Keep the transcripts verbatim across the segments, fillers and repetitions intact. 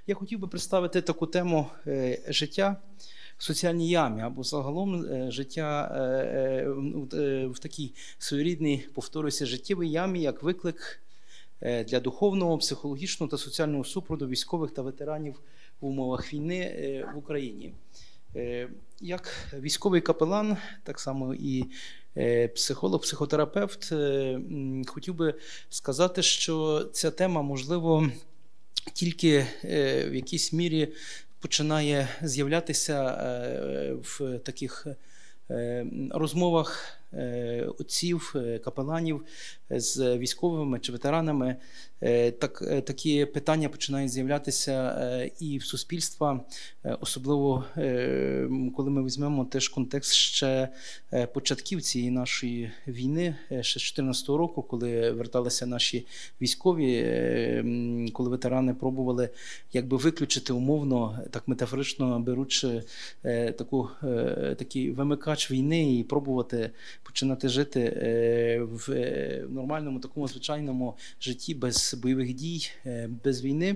Я хотів би представити таку тему життя в соціальній ямі, або загалом життя в такій своєрідній, повторюся, життєвій ямі, як виклик для духовного, психологічного та соціального супроводу військових та ветеранів в умовах війни в Україні. Як військовий капелан, так само і психолог, психотерапевт, хотів би сказати, що ця тема, можливо, тільки в якійсь мірі починає з'являтися в таких розмовах отців, капеланів з військовими чи ветеранами. Так, такі питання починають з'являтися і в суспільства, особливо коли ми візьмемо теж контекст ще початків цієї нашої війни, ще з дві тисячі чотирнадцятого року, коли верталися наші військові, коли ветерани пробували якби виключити умовно, так метафорично беручи таку, такий вимикач війни і пробувати починати жити в нормальному, такому звичайному житті без бойових дій, без війни,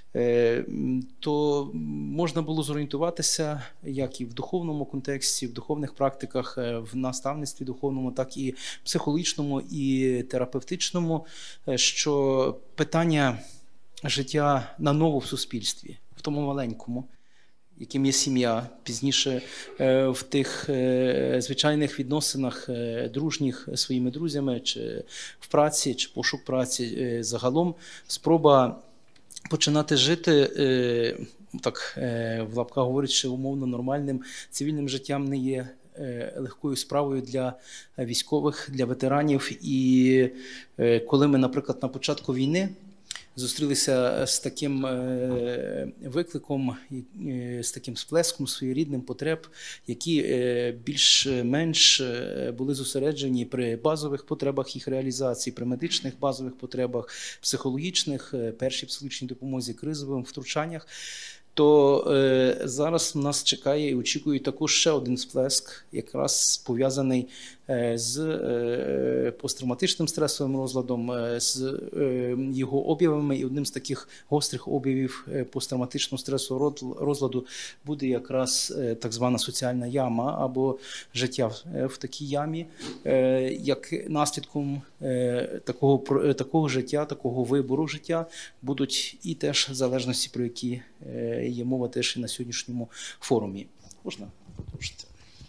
то можна було зорієнтуватися як і в духовному контексті, в духовних практиках, в наставництві духовному, так і психологічному і терапевтичному, що питання життя наново в суспільстві, в тому маленькому, яким є сім'я, пізніше в тих звичайних відносинах дружніх зі своїми друзями, чи в праці, чи пошук праці, загалом спроба починати жити, так в лапках говорять, що умовно нормальним цивільним життям не є легкою справою для військових, для ветеранів. І коли ми, наприклад, на початку війни зустрілися з таким викликом, з таким сплеском своєрідним потреб, які більш-менш були зосереджені при базових потребах їх реалізації, при медичних базових потребах, психологічних, першій психологічній допомозі, кризовим втручаннях, то е, зараз нас чекає і очікує також ще один сплеск, якраз пов'язаний е, з е, посттравматичним стресовим розладом, е, з е, його об'явами. І одним з таких гострих об'явів е, посттравматичного стресового розладу буде якраз е, так звана соціальна яма або життя в, е, в такій ямі, е, як наслідком е, такого, такого життя, такого вибору життя будуть і теж залежності, про які е, є мова теж і на сьогоднішньому форумі. Можна продовжити?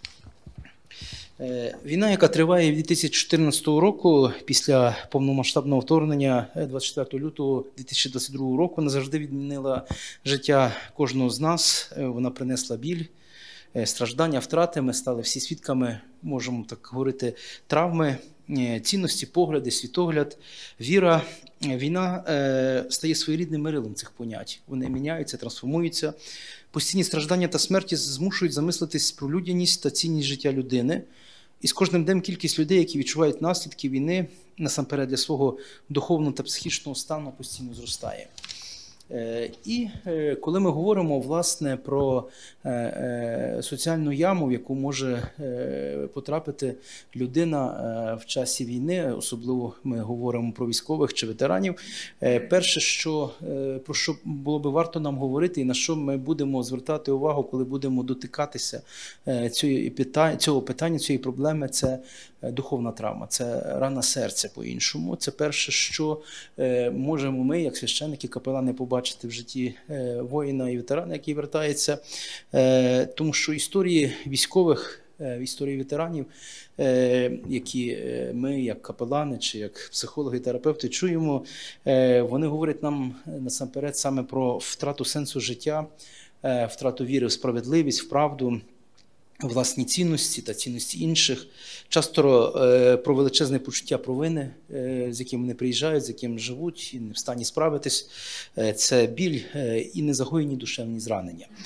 Війна, яка триває від дві тисячі чотирнадцятого року, після повномасштабного вторгнення двадцять четвертого лютого дві тисячі двадцять другого року, назавжди відмінила життя кожного з нас. Вона принесла біль, страждання, втрати. Ми стали всі свідками, можемо так говорити, травми, цінності, погляди, світогляд, віра. Війна е, стає своєрідним мирилом цих понять. Вони міняються, трансформуються. Постійні страждання та смерті змушують замислитись про людяність та цінність життя людини. І з кожним днем кількість людей, які відчувають наслідки війни, насамперед для свого духовного та психічного стану, постійно зростає. І коли ми говоримо, власне, про соціальну яму, в яку може потрапити людина в часі війни, особливо ми говоримо про військових чи ветеранів, перше, що, про що було би варто нам говорити і на що ми будемо звертати увагу, коли будемо дотикатися цього питання, цієї проблеми, це духовна травма, це рана серця по-іншому. Це перше, що можемо ми, як священники, капелани, побачити в житті воїна і ветерана, який вертається. Тому що історії військових, історії ветеранів, які ми, як капелани чи як психологи і терапевти, чуємо, вони говорять нам насамперед саме про втрату сенсу життя, втрату віри в справедливість, в правду, власні цінності та цінності інших, часто е, про величезне почуття провини, е, з яким вони приїжджають, з яким живуть і не в стані справитись. Е, це біль е, і незагоєні душевні зранення.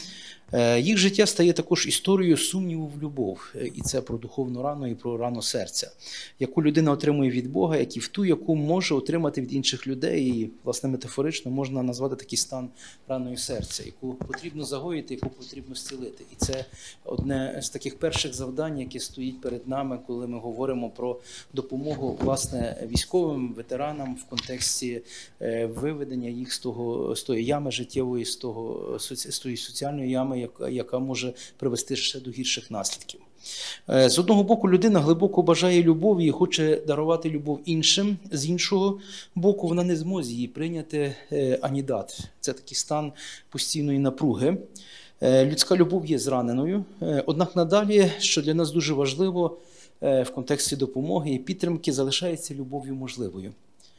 Їх життя стає також історією сумніву в любов, і це про духовну рану і про рану серця, яку людина отримує від Бога, як і в ту, яку може отримати від інших людей, і, власне, метафорично можна назвати такий стан раною серця, яку потрібно загоїти, яку потрібно зцілити. І це одне з таких перших завдань, яке стоїть перед нами, коли ми говоримо про допомогу, власне, військовим, ветеранам в контексті виведення їх з того, з тої ями життєвої, з того, з тої соціальної ями, яка, яка може привести ще до гірших наслідків. З одного боку, людина глибоко бажає любові і хоче дарувати любов іншим, з іншого боку, вона не в змозі її прийняти ані дати. Це такий стан постійної напруги. Людська любов є зраненою, однак надалі, що для нас дуже важливо в контексті допомоги і підтримки, залишається любов'ю можливою.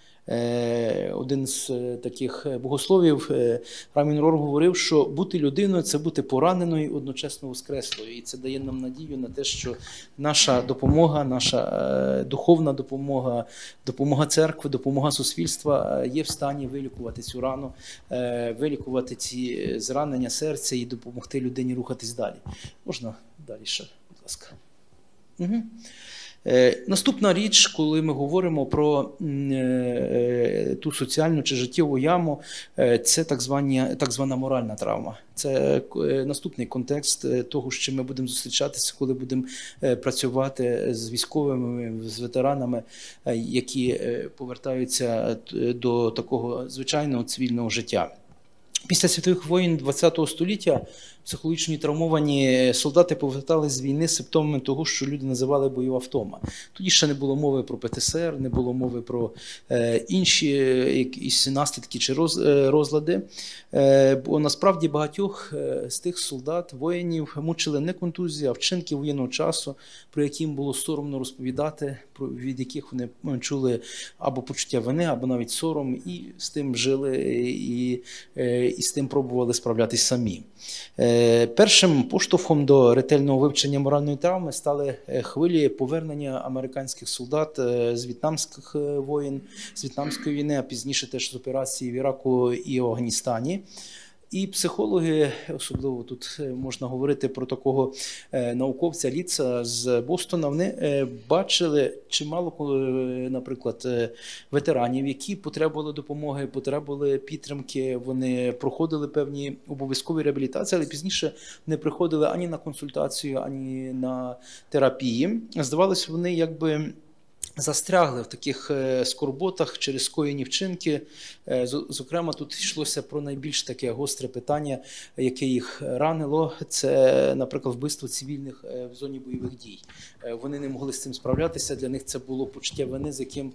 Один з таких богословів, Рамін Рор, говорив, що бути людиною – це бути пораненою і одночасно воскреслою. І це дає нам надію на те, що наша допомога, наша духовна допомога, допомога церкви, допомога суспільства є в стані вилікувати цю рану, вилікувати ці зранення серця і допомогти людині рухатись далі. Можна далі ще, будь ласка. Угу. Наступна річ, коли ми говоримо про ту соціальну чи життєву яму, це так звані, так звана моральна травма. Це наступний контекст того, з чим ми будемо зустрічатися, коли будемо працювати з військовими, з ветеранами, які повертаються до такого звичайного цивільного життя. Після світових воєн ХХ століття психологічно травмовані солдати повертались з війни з симптомами того, що люди називали бойова втома. Тоді ще не було мови про Пе Те Ес Ер, не було мови про е, інші якісь наслідки чи роз, е, розлади. Е, бо насправді багатьох з тих солдат, воїнів мучили не контузії, а вчинки воєнного часу, про які їм було соромно розповідати, про, від яких вони чули або почуття вини, або навіть сором, і з тим жили, і, е, і з тим пробували справлятись самі. Першим поштовхом до ретельного вивчення моральної травми стали хвилі повернення американських солдат з в'єтнамських воєн, з В'єтнамської війни, а пізніше теж з операції в Іраку і Афганістані. І психологи, особливо тут можна говорити про такого науковця Ліца з Бостона, вони бачили чимало, наприклад, ветеранів, які потребували допомоги, потребували підтримки, вони проходили певні обов'язкові реабілітації, але пізніше не приходили ані на консультацію, ані на терапії. Здавалося, вони якби застрягли в таких скорботах через скоєні вчинки. Зокрема, тут йшлося про найбільш таке гостре питання, яке їх ранило. Це, наприклад, вбивство цивільних в зоні бойових дій. Вони не могли з цим справлятися, для них це було почуття вини, з яким,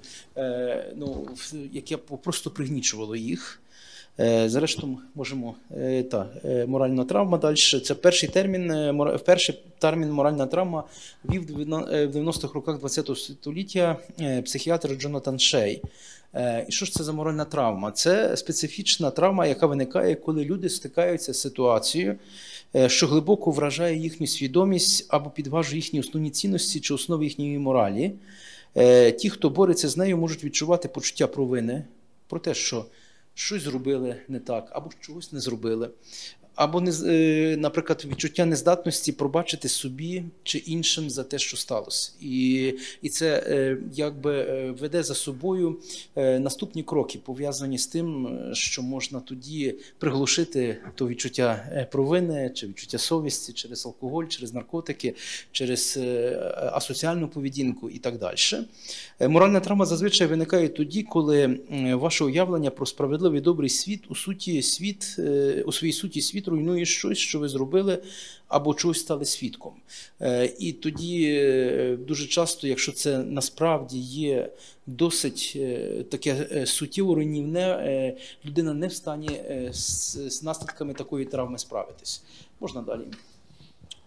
ну, яке просто пригнічувало їх. Зрештою, можемо, та, моральна травма далі. Це перший термін, перший термін моральна травма вів в дев'яностих роках ХХ століття психіатр Джонатан Шей. І що ж це за моральна травма? Це специфічна травма, яка виникає, коли люди стикаються з ситуацією, що глибоко вражає їхню свідомість або підважує їхні основні цінності чи основи їхньої моралі. Ті, хто бореться з нею, можуть відчувати почуття провини про те, що щось зробили не так, або чогось не зробили, або, наприклад, відчуття нездатності пробачити собі чи іншим за те, що сталося. І, і це якби веде за собою наступні кроки, пов'язані з тим, що можна тоді приглушити то відчуття провини, чи відчуття совісті через алкоголь, через наркотики, через асоціальну поведінку і так далі. Моральна травма зазвичай виникає тоді, коли ваше уявлення про справедливий добрий світ у суті світ, у своїй суті світ руйнує щось, що ви зробили, або чогось стали свідком. І тоді дуже часто, якщо це насправді є досить таке суттєво руйнівне, людина не в стані з наслідками такої травми справитись. Можна далі.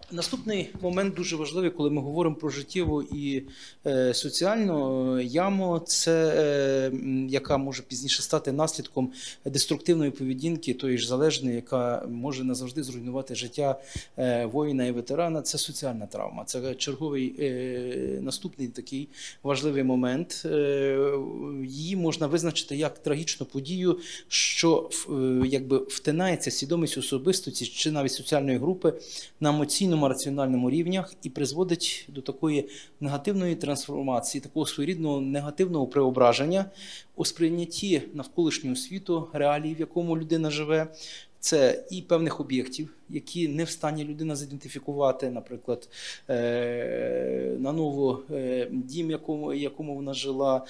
Наступний момент дуже важливий, коли ми говоримо про життєву і е, соціальну яму, це е, яка може пізніше стати наслідком деструктивної поведінки, тої ж залежної, яка може назавжди зруйнувати життя е, воїна і ветерана. Це соціальна травма. Це черговий е, наступний такий важливий момент. Е, її можна визначити як трагічну подію, що е, якби втинається свідомість особистості чи навіть соціальної групи на емоційному раціональному рівнях і призводить до такої негативної трансформації, такого своєрідного негативного преображення у сприйнятті навколишнього світу, реалій, в якому людина живе. Це і певних об'єктів, які не в стані людина зідентифікувати, наприклад, на ново дім, якому, якому вона жила,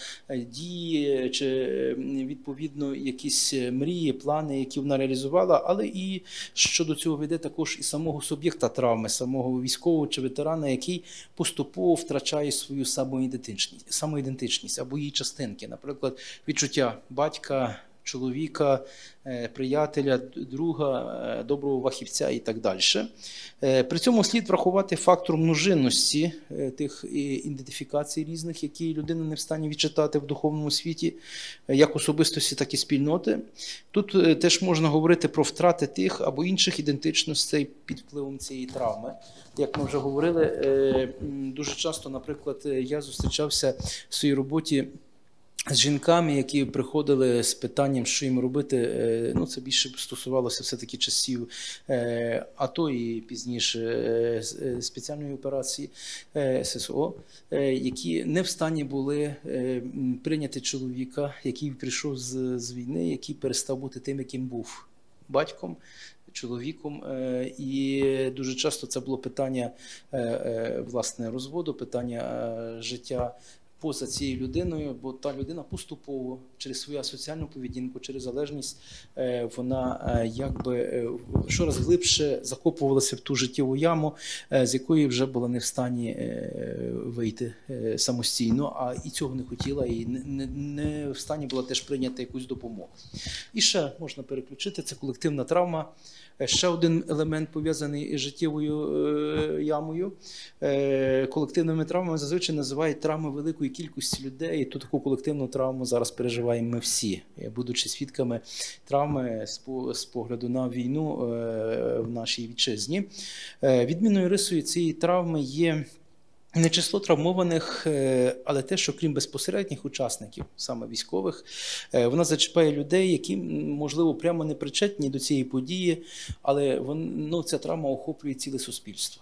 дії чи, відповідно, якісь мрії, плани, які вона реалізувала, але і щодо цього веде також і самого суб'єкта травми, самого військового чи ветерана, який поступово втрачає свою самоідентичність, самоідентичність або її частинки, наприклад, відчуття батька, чоловіка, приятеля, друга, доброго фахівця і так далі. При цьому слід врахувати фактор множинності тих ідентифікацій різних, які людина не в стані відчитати в духовному світі, як особистості, так і спільноти. Тут теж можна говорити про втрати тих або інших ідентичностей під впливом цієї травми. Як ми вже говорили, дуже часто, наприклад, я зустрічався в своїй роботі з жінками, які приходили з питанням, що їм робити, ну це більше стосувалося все-таки часів АТО і пізніше спеціальної операції ССО, які не в стані були прийняти чоловіка, який прийшов з, з війни, який перестав бути тим, яким був батьком, чоловіком, і дуже часто це було питання власне розводу, питання життя поза цією людиною, бо та людина поступово через свою асоціальну поведінку, через залежність, вона якби щораз глибше закопувалася в ту життєву яму, з якої вже була не в стані вийти самостійно, а і цього не хотіла, і не, не в стані була теж прийняти якусь допомогу. І ще можна переключити, це колективна травма. Ще один елемент пов'язаний із життєвою ямою. Колективними травмами зазвичай називають травми великої кількості людей. І ту таку колективну травму зараз переживаємо ми всі, будучи свідками травми з погляду на війну в нашій вітчизні. Відмінною рисою цієї травми є не число травмованих, але те, що крім безпосередніх учасників, саме військових, вона зачіпає людей, які, можливо, прямо не причетні до цієї події, але вон, ну, ця травма охоплює ціле суспільство.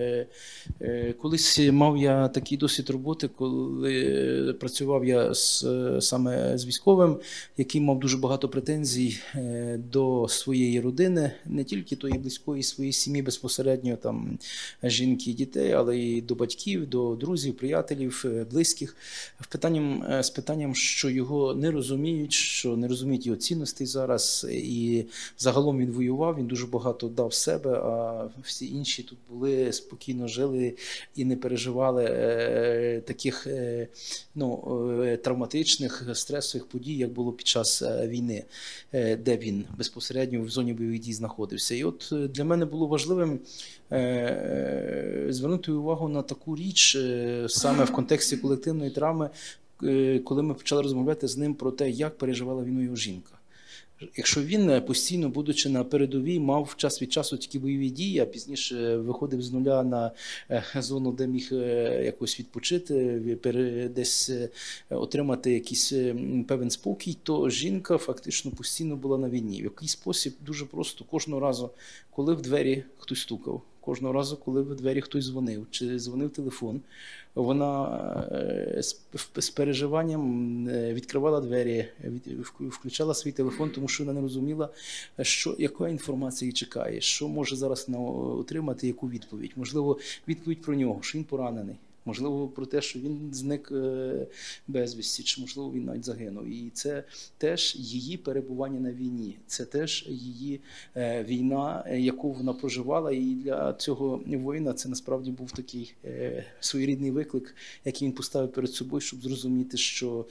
Колись мав я такий досвід роботи, коли працював я з, саме з військовим, який мав дуже багато претензій до своєї родини, не тільки тої близької своєї сім'ї безпосередньо, там, жінки і дітей, але й до батьків, до друзів, приятелів, близьких, з питанням, з питанням, що його не розуміють, що не розуміють його цінностей зараз, і загалом він воював, він дуже багато дав себе, а всі інші тут були спокійно жили і не переживали е, таких е, ну, е, травматичних, стресових подій, як було під час війни, е, де він безпосередньо в зоні бойових дій знаходився. І от для мене було важливим е, е, звернути увагу на таку річ, е, саме в контексті колективної травми, е, коли ми почали розмовляти з ним про те, як переживала війну його жінка. Якщо він, постійно, будучи на передовій, мав час від часу такі бойові дії, а пізніше виходив з нуля на зону, де міг якось відпочити, десь отримати якийсь певен спокій, то жінка фактично постійно була на війні. В якийсь спосіб дуже просто кожного разу, коли в двері хтось стукав, кожного разу, коли в двері хтось дзвонив, чи дзвонив телефон, вона з переживанням відкривала двері, включала свій телефон, тому що вона не розуміла, що, яка інформація її чекає, що може зараз отримати, яку відповідь. Можливо, відповідь про нього, що він поранений. Можливо, про те, що він зник безвісті, чи, можливо, він навіть загинув. І це теж її перебування на війні, це теж її війна, яку вона проживала. І для цього воїна це насправді був такий своєрідний виклик, який він поставив перед собою, щоб зрозуміти, що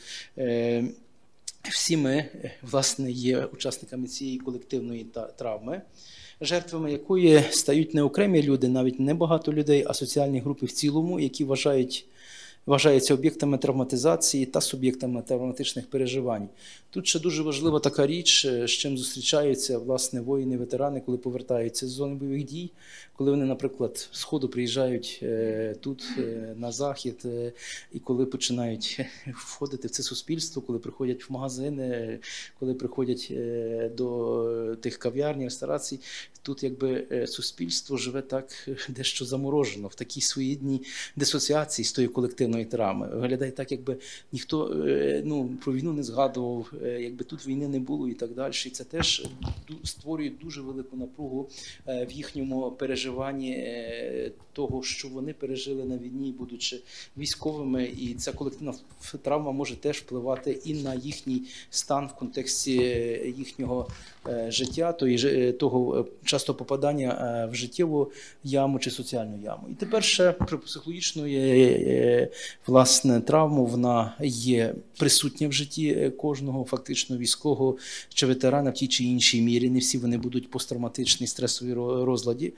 всі ми, власне, є учасниками цієї колективної травми. жертвами якої стають не окремі люди, навіть не багато людей, а соціальні групи в цілому, які вважають вважаються об'єктами травматизації та суб'єктами травматичних переживань. Тут ще дуже важлива така річ, з чим зустрічаються власне воїни-ветерани, коли повертаються з зони бойових дій, коли вони, наприклад, з Сходу приїжджають тут на Захід, і коли починають входити в це суспільство, коли приходять в магазини, коли приходять до тих кав'ярні, ресторацій, тут якби суспільство живе так дещо заморожено, в такій своєрідній дисоціації з тої колективної травми. Виглядає так, якби ніхто ну, про війну не згадував, якби тут війни не було і так далі. І це теж створює дуже велику напругу в їхньому переживанні того, що вони пережили на війні, будучи військовими. І ця колективна травма може теж впливати і на їхній стан в контексті їхнього життя, того часто попадання в життєву яму чи соціальну яму. І тепер ще про психологічну власне травму, вона є присутня в житті кожного фактично військового чи ветерана в тій чи іншій мірі. Не всі вони будуть посттравматичні стресові розладі.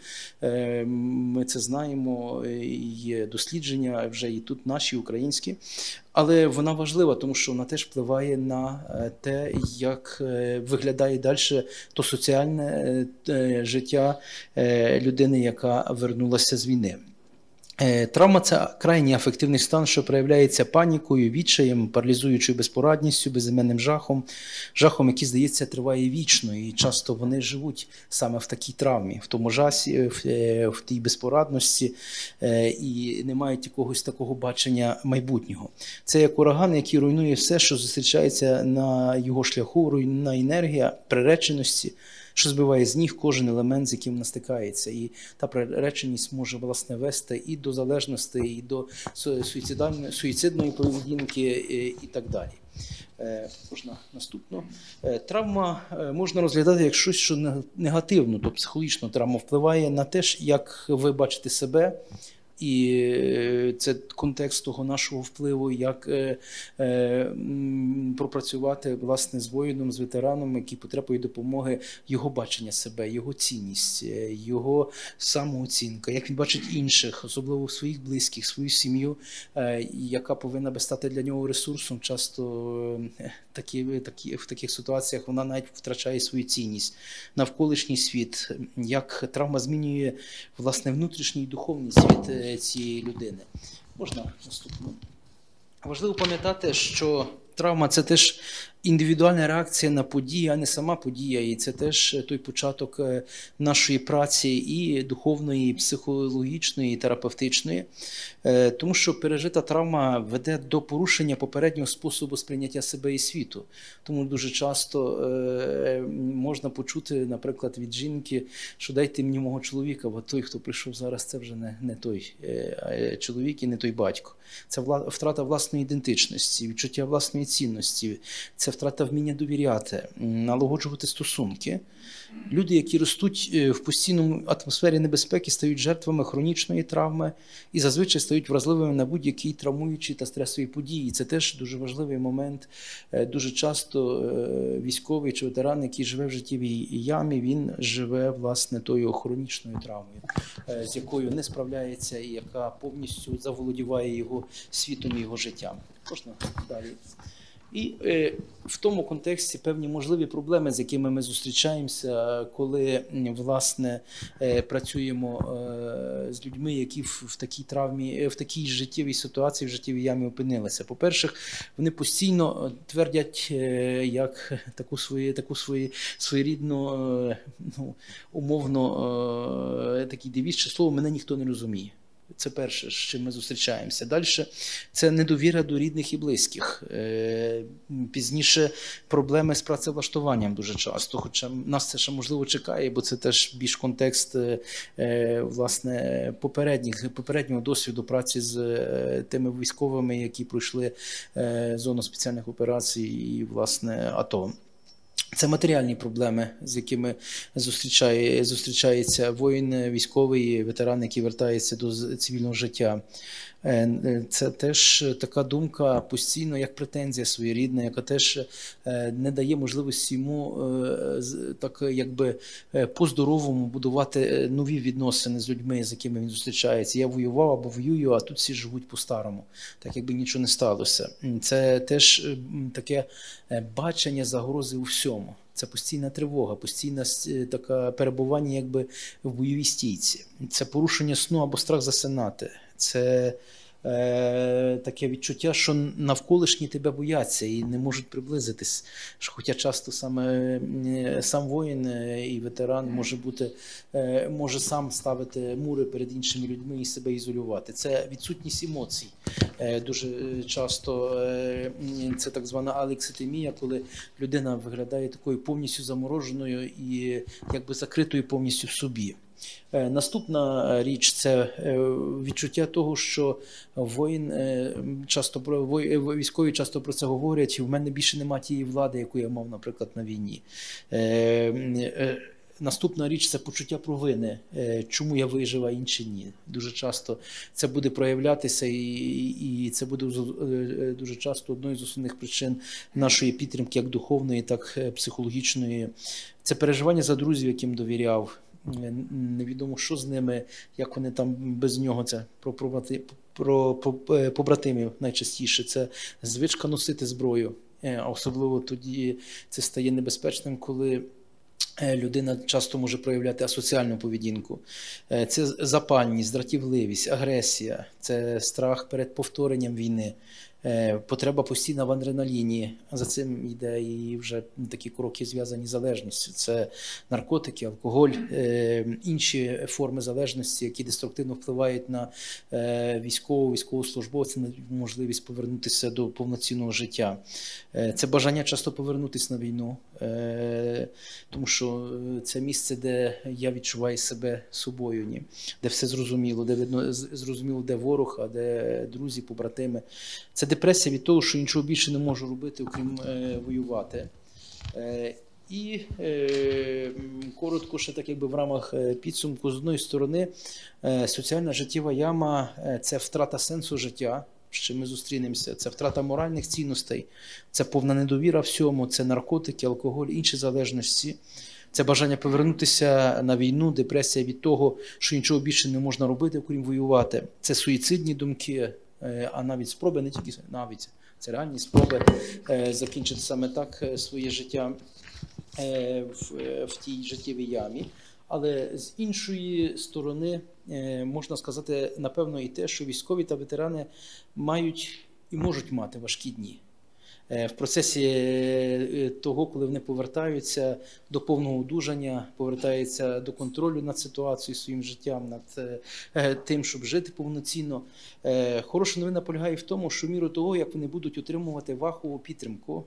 Ми це знаємо, є дослідження вже і тут наші, українські. Але вона важлива, тому що вона теж впливає на те, як виглядає далі то соціальне життя людини, яка вернулася з війни. Травма – це крайній афективний стан, що проявляється панікою, відчаєм, паралізуючою безпорадністю, безіменним жахом, жахом, який, здається, триває вічно, і часто вони живуть саме в такій травмі, в тому жасі, в тій безпорадності, і не мають якогось такого бачення майбутнього. Це як ураган, який руйнує все, що зустрічається на його шляху, руйнівна енергія приреченості, що збиває з ніг кожен елемент, з яким вона стикається. І та приреченість може, власне, вести і до залежності, і до суїцидної поведінки, і так далі. Можна наступно. Травма можна розглядати як щось, що негативно, тобто психологічно травма впливає на те, як ви бачите себе. І це контекст того нашого впливу, як е, е, пропрацювати власне з воїном, з ветераном, який потребує допомоги, його бачення себе, його цінність, його самооцінка, як він бачить інших, особливо своїх близьких, свою сім'ю, е, яка повинна би стати для нього ресурсом. Часто е, такі, такі, в таких ситуаціях вона навіть втрачає свою цінність. Навколишній світ, як травма змінює власне внутрішній і духовний світ цієї людини. Можна наступно. Важливо пам'ятати, що травма – це теж індивідуальна реакція на події, а не сама подія. І це теж той початок нашої праці і духовної, і психологічної, і терапевтичної. Тому що пережита травма веде до порушення попереднього способу сприйняття себе і світу. Тому дуже часто можна почути, наприклад, від жінки, що дайте мені мого чоловіка, бо той, хто прийшов зараз, це вже не, не той чоловік і не той батько. Це втрата власної ідентичності, відчуття власної цінності, це втрата вміння довіряти, налагоджувати стосунки. Люди, які ростуть в постійному атмосфері небезпеки, стають жертвами хронічної травми і зазвичай стають вразливими на будь-які травмуючі та стресові події. Це теж дуже важливий момент. Дуже часто військовий чи ветеран, який живе в життєвій ямі, він живе, власне, тою хронічною травмою, з якою не справляється і яка повністю заволодіває його світом і його життям. Можна далі. І е, в тому контексті певні можливі проблеми, з якими ми зустрічаємося, коли, власне, е, працюємо е, з людьми, які в, в такій травмі, в такій життєвій ситуації, в життєвій ямі опинилися. По-перше, вони постійно твердять, е, як таку свою, таку свою, своєрідну, е, ну, умовно, е, такий девіз, що слово «мене ніхто не розуміє». Це перше, з чим ми зустрічаємося. Далі це недовіра до рідних і близьких. Пізніше проблеми з працевлаштуванням дуже часто, хоча нас це ще можливо чекає, бо це теж більш контекст власне попередніх, попереднього досвіду праці з тими військовими, які пройшли зону спеціальних операцій і власне АТО. Це матеріальні проблеми, з якими зустрічає, зустрічається воїн, військовий, ветеран, який вертається до цивільного життя. Це теж така думка постійно, як претензія своєрідна, яка теж не дає можливості йому так якби по-здоровому будувати нові відносини з людьми, з якими він зустрічається. Я воював або воюю, а тут всі живуть по-старому, так якби нічого не сталося. Це теж таке бачення загрози у всьому. Це постійна тривога, постійне таке перебування якби в бойовій стійці. Це порушення сну або страх засинати. Це е, таке відчуття, що навколишні тебе бояться і не можуть приблизитись. Хоча часто саме сам воїн і ветеран може бути, е, може сам ставити мури перед іншими людьми і себе ізолювати. Це відсутність емоцій. Е, дуже часто е, це так звана алекситимія, коли людина виглядає такою повністю замороженою і якби закритою повністю в собі. Наступна річ – це відчуття того, що воїн часто, військові часто про це говорять, і в мене більше немає тієї влади, яку я мав, наприклад, на війні. Наступна річ – це почуття провини, чому я вижив, а інші ні. Дуже часто це буде проявлятися, і, і це буде дуже часто одною з основних причин нашої підтримки, як духовної, так і психологічної. Це переживання за друзів, яким довіряв. Невідомо, що з ними, як вони там без нього, це про, про, про, про побратимів найчастіше. Це звичка носити зброю. Особливо тоді це стає небезпечним, коли людина часто може проявляти асоціальну поведінку. Це запальність, дратівливість, агресія, це страх перед повторенням війни. Потреба постійна в адреналіні, за цим йде і вже такі кроки зв'язані з залежністю. Це наркотики, алкоголь, інші форми залежності, які деструктивно впливають на військового, військовослужбовця, на можливість повернутися до повноцінного життя. Це бажання часто повернутися на війну, тому що це місце, де я відчуваю себе собою, ні? Де все зрозуміло, де видно, зрозуміло, де ворог, а де друзі, побратими. Це депресія від того, що нічого більше не можу робити, окрім е, воювати. Е, і е, коротко, ще так якби в рамах підсумку, з одної сторони, е, соціальна життєва яма – це втрата сенсу життя, з чим ми зустрінемося, це втрата моральних цінностей, це повна недовіра всьому, це наркотики, алкоголь, інші залежності. Це бажання повернутися на війну, депресія від того, що нічого більше не можна робити, окрім воювати. Це суїцидні думки, а навіть спроби, не тільки навіть, це реальні спроби закінчити саме так своє життя в, в тій життєвій ямі. Але з іншої сторони можна сказати, напевно, і те, що військові та ветерани мають і можуть мати важкі дні. В процесі того, коли вони повертаються до повного одужання, повертаються до контролю над ситуацією, своїм життям, над тим, щоб жити повноцінно. Хороша новина полягає в тому, що в міру того, як вони будуть отримувати вахову підтримку,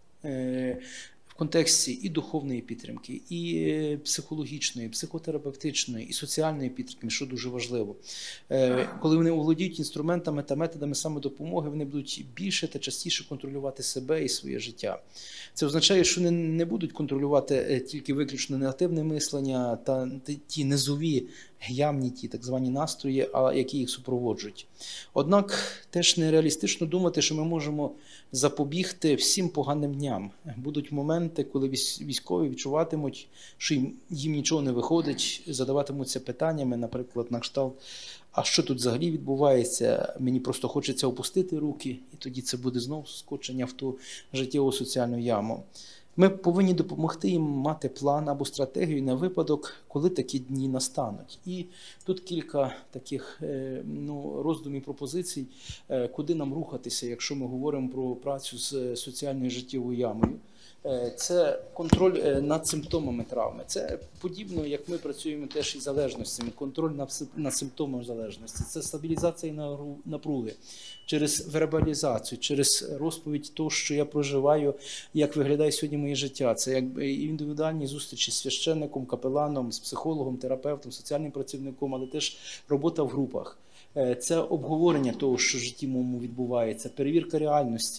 в контексті і духовної підтримки, і психологічної, психотерапевтичної, і соціальної підтримки, що дуже важливо. Коли вони оволодіють інструментами та методами самодопомоги, вони будуть більше та частіше контролювати себе і своє життя. Це означає, що вони не будуть контролювати тільки виключно негативне мислення та ті низові, гямні ті так звані настрої, а які їх супроводжують. Однак теж нереалістично думати, що ми можемо запобігти всім поганим дням. Будуть моменти, коли військові відчуватимуть, що їм, їм нічого не виходить, задаватимуться питаннями, наприклад, на кшталт, а що тут взагалі відбувається, мені просто хочеться опустити руки, і тоді це буде знову скочення в ту життєву соціальну яму. Ми повинні допомогти їм мати план або стратегію на випадок, коли такі дні настануть. І тут кілька таких ну, роздумів, пропозицій, куди нам рухатися, якщо ми говоримо про працю з соціальною життєвою ямою. Це контроль над симптомами травми. Це подібно, як ми працюємо теж із залежностями, контроль над симптомами залежності. Це стабілізація напруги через вербалізацію, через розповідь того, що я проживаю, як виглядає сьогодні моє життя. Це якби індивідуальні зустрічі з священником, капеланом, з психологом, терапевтом, соціальним працівником, але теж робота в групах. Це обговорення того, що в житті моєму відбувається, перевірка реальності.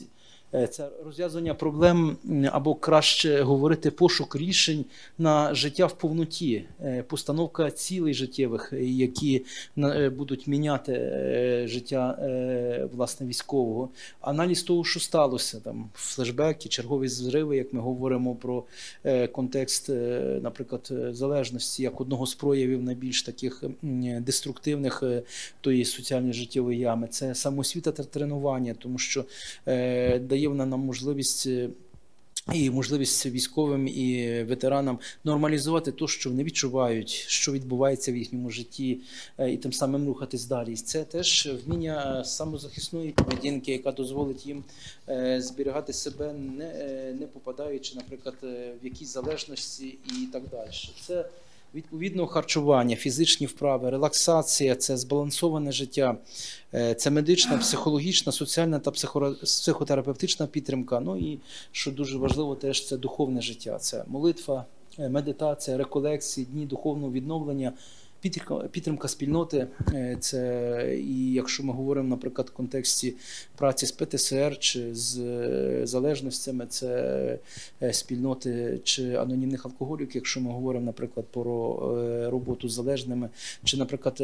Це розв'язання проблем, або краще говорити, пошук рішень на життя в повноті, постановка цілей життєвих, які будуть міняти життя, власне, військового, аналіз того, що сталося, там флешбеки, чергові зриви, як ми говоримо про контекст, наприклад, залежності, як одного з проявів найбільш таких деструктивних тої соціальної життєвої ями. Це самоосвіта та тренування, тому що дає вона нам можливість і можливість військовим і ветеранам нормалізувати те, що вони відчувають, що відбувається в їхньому житті, і тим самим рухатись далі. Це теж вміння самозахисної поведінки, яка дозволить їм зберігати себе, не, не попадаючи, наприклад, в якісь залежності і так далі. Це відповідно харчування, фізичні вправи, релаксація, це збалансоване життя, це медична, психологічна, соціальна та психотерапевтична підтримка. Ну і, що дуже важливо, теж це духовне життя, це молитва, медитація, реколекції, дні духовного відновлення, підтримка спільноти. Це, і якщо ми говоримо, наприклад, в контексті праці з Пе Те Ес Ер чи з залежностями, це спільноти чи анонімних алкоголіків, якщо ми говоримо, наприклад, про роботу з залежними, чи, наприклад,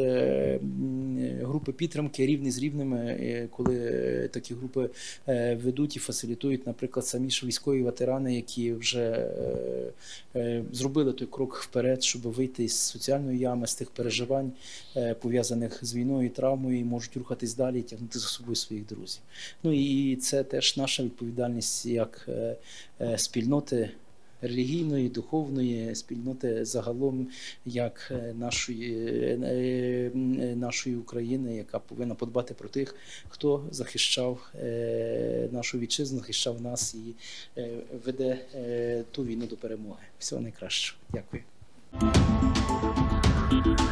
групи підтримки рівні з рівними, коли такі групи ведуть і фасилітують, наприклад, самі ж військові ветерани, які вже зробили той крок вперед, щоб вийти з соціальної ями, з тих переживань, пов'язаних з війною і травмою, і можуть рухатись далі і тягнути за собою своїх друзів. Ну і це теж наша відповідальність як спільноти релігійної, духовної, спільноти загалом, як нашої, нашої України, яка повинна подбати про тих, хто захищав нашу вітчизну, захищав нас і веде ту війну до перемоги. Всього найкращого. Дякую.